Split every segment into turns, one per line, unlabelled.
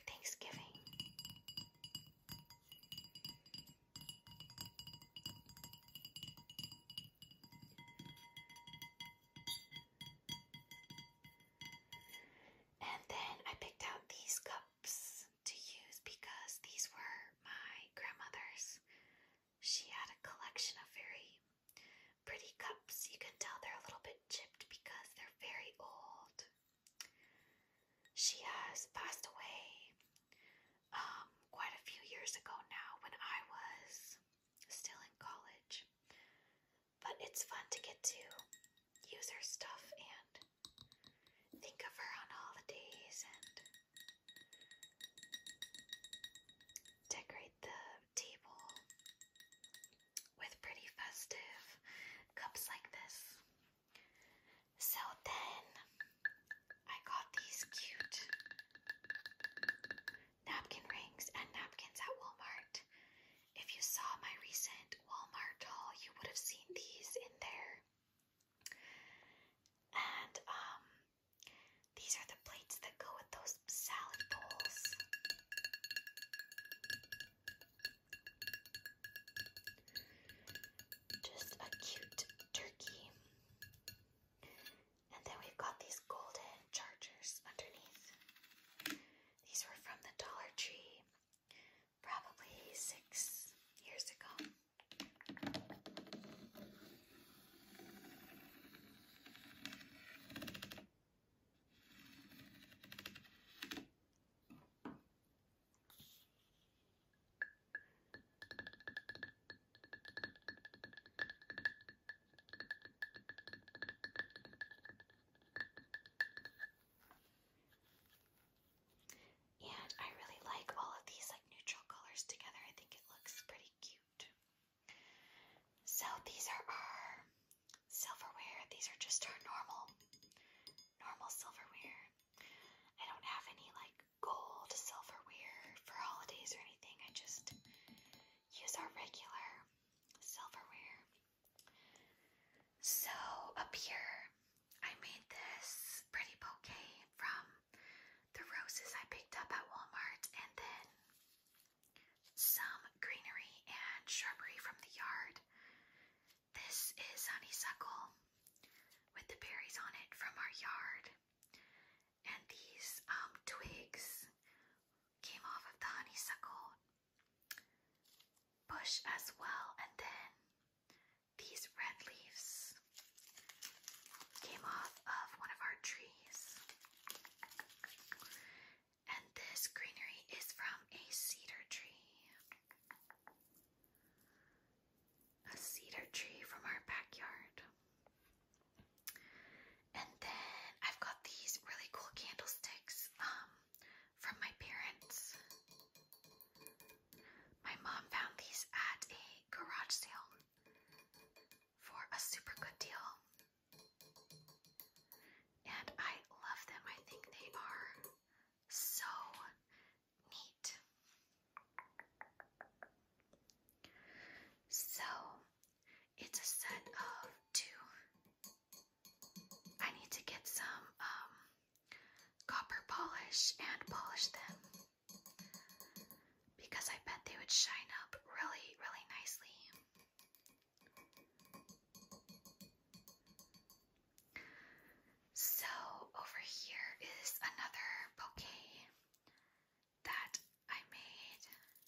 Thanksgiving. And then I picked out these cups to use because these were my grandmother's. She had a collection of very pretty cups. You can tell they're a little bit chipped because they're very old. She has passed away quite a few years ago now when I was still in college. But it's fun to get to use her stuff and think of her on holidays and decorate the table with pretty festive cups like this. So then I got these cute napkin rings and napkins at Walmart. If you saw my recent Walmart haul, you would have seen these in there. And these are the plates that go with those salad bowls. Just a cute turkey. And then we've got these golden chargers underneath. These were from the Dollar Tree probably 6 years ago. And I really like all of these like neutral colors together. I think it looks pretty cute. So these are our silverware. These are just our normal silverware. I don't have any like gold silverware for holidays or anything. I just use our regular silverware. So up here, I made this pretty bouquet from the roses I picked up at Walmart, and then some greenery and shrubbery from the yard. This is honeysuckle with the berries on it from our yard, and these twigs came off of the honeysuckle bush as well, and then these red leaves came off of one of our trees. And this greenery is from a cedar tree. A cedar tree from our backyard. And then I've got these really cool candlesticks from my parents. My mom found these at a garage sale for a super good deal. And I love them. I think they are so neat. So it's a set of 2. I need to get some copper polish and polish them because I bet they would shine up really, really nicely. So over here is another bouquet that I made.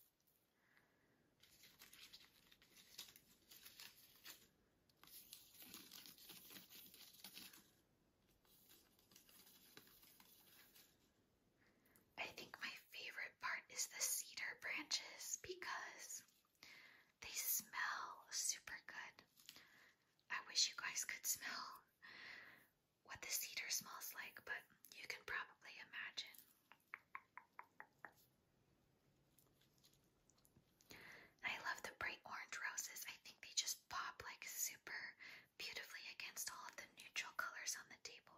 I think my favorite part is the cedar branches because they smell super good. I wish you guys could smell what the cedar smells like, but you can probably imagine. I love the bright orange roses. I think they just pop like super beautifully against all of the neutral colors on the table.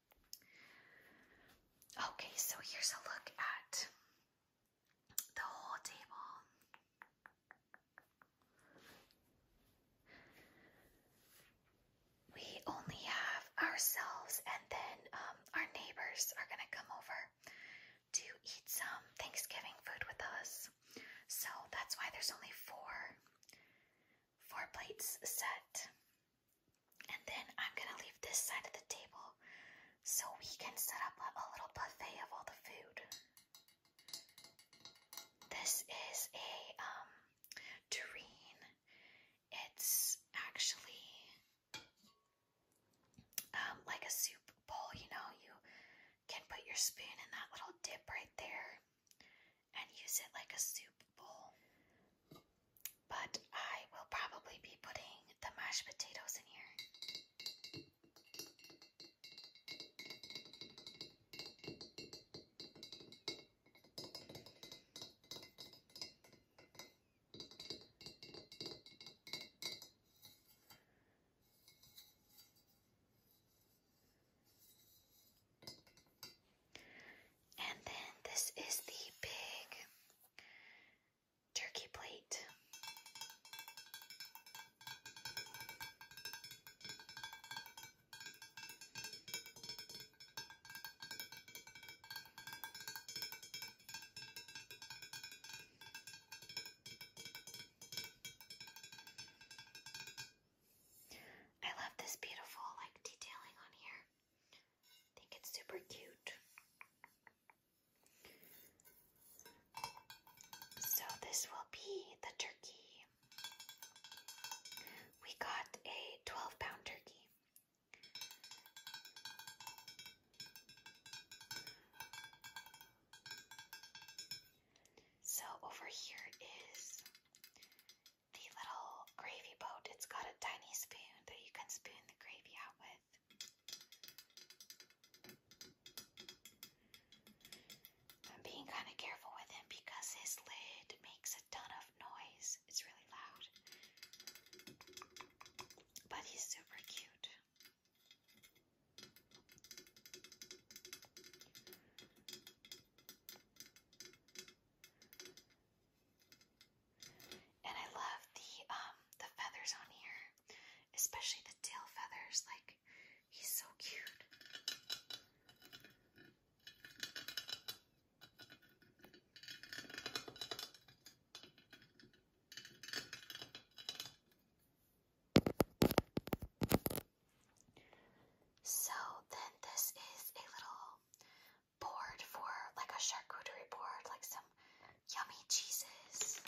Okay, so here's a look at the whole table. We only have ourselves, and then our neighbors are gonna come over to eat some there's only four plates set. And then I'm gonna leave this side of the table so we can set up a little buffet of all the food. This is a tureen. It's actually like a soup bowl, you know. You can put your spoon in that little dip right there and use it like a soup bowl. But I will probably be putting the mashed potatoes in here. And then this is the big turkey plate. I love this beautiful like detailing on here. I think it's super cute. So this will be the turkey. We got a 12-pound turkey. So over here is the little gravy boat. It's got a tiny spoon that you can spoon the gravy out with. I'm being kind of careful with him because his lid makes a ton of noise. It's really loud. But he's super cute. And I love the feathers on here, especially the tail feathers. Like, he's so cute. So then this is a little board for like a charcuterie board, like some yummy cheeses.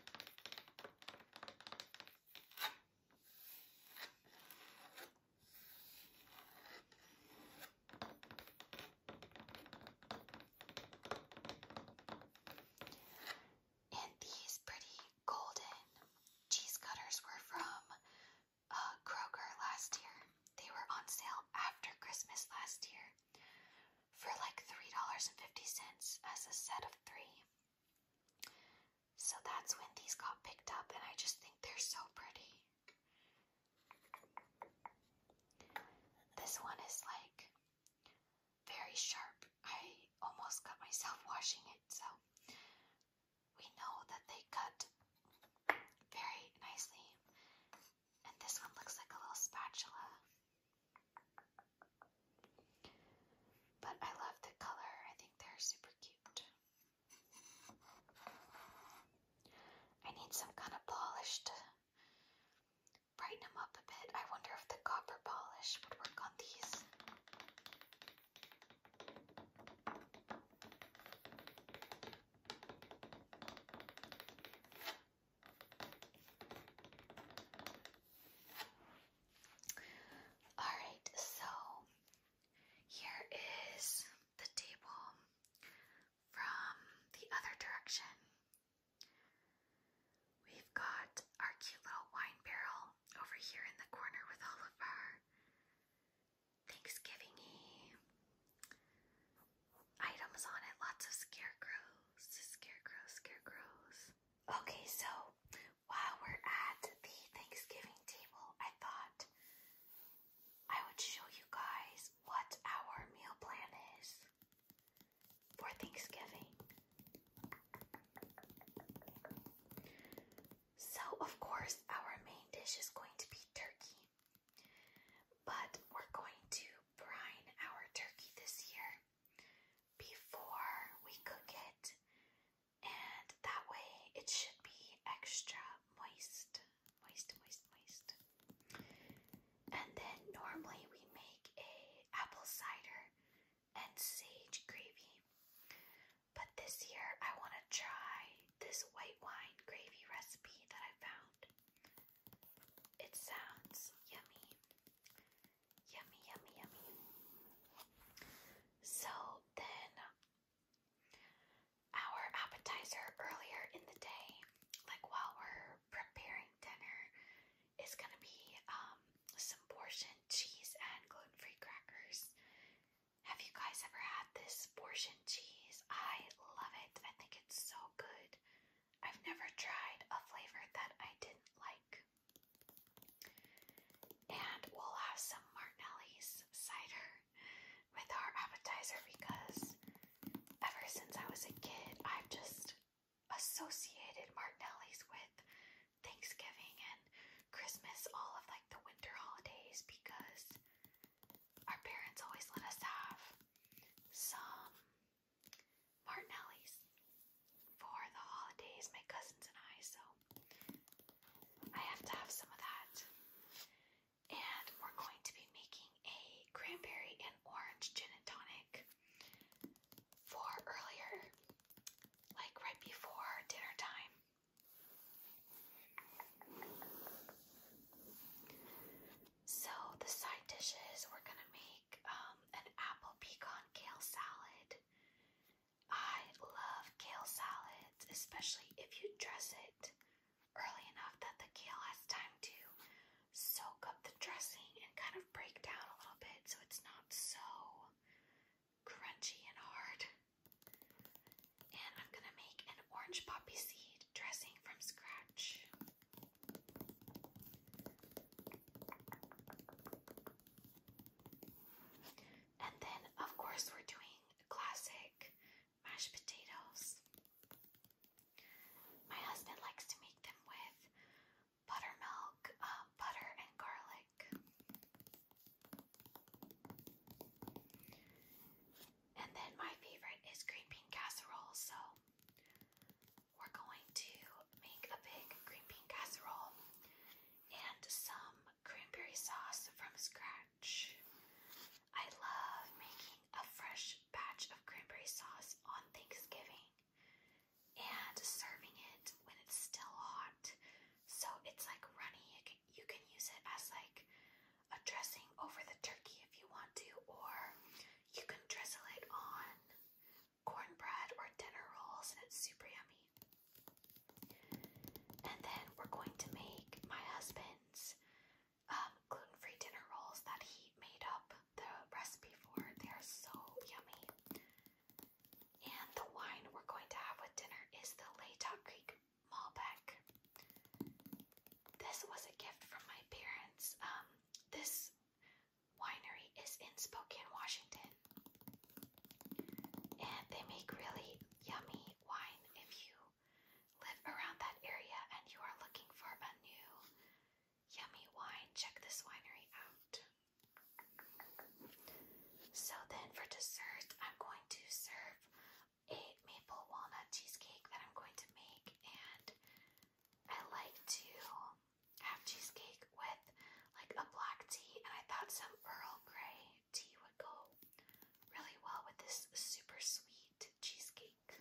And these pretty golden cheese cutters were from Kroger last year. They were on sale after Christmas last year for like $3.50 as a set of 3. So that's when these got picked up, and I just think they're so pretty. This one is like very sharp. I almost cut myself washing it, so we know that they cut very nicely. And this one looks like a little spatula. But I love the color. I think they're super cute. I need some kind of polish to brighten them up a bit. I wonder if the copper polish would work on these. Alright, so here is the table from the other direction. We've got our cute little wine barrel over here in the corner with all of our Thanksgiving-y items on it. Lots of scarecrows. Okay, so while we're at the Thanksgiving table, I thought I would show you guys what our meal plan is for Thanksgiving. So, of course, our main dish is going to be turkey, but we're going to brine our turkey this year before we cook it, and that way it should be extra associated Martinelli's with Thanksgiving and Christmas, all of like the winter holidays, because our parents always let us have some Martinelli's for the holidays, my cousins and I, so I have to have some of that. And we're going to be making a cranberry and orange gin and tonic for earlier, like right before dinner time. So the side dishes, we're gonna make an apple pecan kale salad. I love kale salads, especially if you dress it early enough that the kale has time to soak up the dressing and kind of break down a little bit so it's not so crunchy and hard. And I'm gonna make an orange poppy seed dressing from scratch. And then, of course, we're doing classic mashed potatoes. My husband likes to make them with buttermilk, butter, and garlic. And then my favorite is green bean casserole, so we're going to make a big green bean casserole and some cranberry sauce from scratch. I love making a fresh batch of cranberry sauce on Thanksgiving and serving it when it's still hot, so it's like runny. You can use it as like a dressing over the turkey if you want to, or you can drizzle it on cornbread or dinner rolls, and it's super yummy. And then we're going to make my husband's gluten-free dinner rolls that he made up the recipe for. They're so yummy. And the wine we're going to have with dinner is the Laytop Creek Malbec. This was a gift from my parents. This winery is in Spokane, Washington, and they make really yummy wine. If you live around that area and you are looking for a new yummy wine, check this winery out. So then for dessert, I'm going to serve a maple walnut cheesecake that I'm going to make, and I like to have cheesecake with like a black tea, and I thought some Earl Grey tea would go really well with this super sweet cheesecake.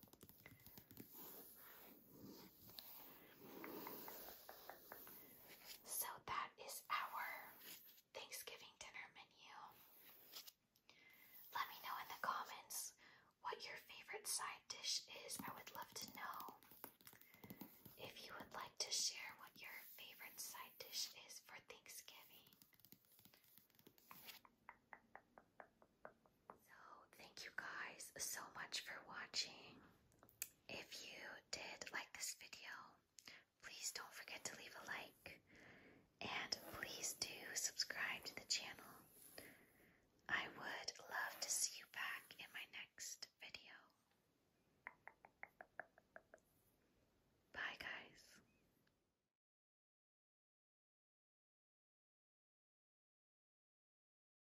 So that is our Thanksgiving dinner menu. Let me know in the comments what your favorite side dish is. I would love to know. If you would like to share what your favorite side dish is for Thanksgiving. So thank you guys so much for watching.